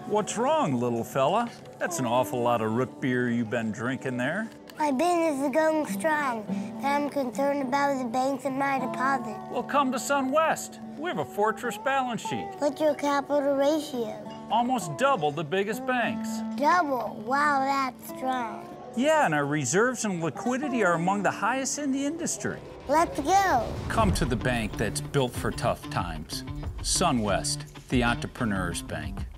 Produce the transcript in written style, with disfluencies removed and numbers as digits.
What's wrong, little fella? That's an awful lot of root beer you've been drinking there. My business is going strong, but I'm concerned about the banks and my deposit. Well, come to Sunwest. We have a fortress balance sheet. What's your capital ratio? Almost double the biggest banks. Double? Wow, that's strong. Yeah, and our reserves and liquidity are among the highest in the industry. Let's go. Come to the bank that's built for tough times. Sunwest, the entrepreneur's bank.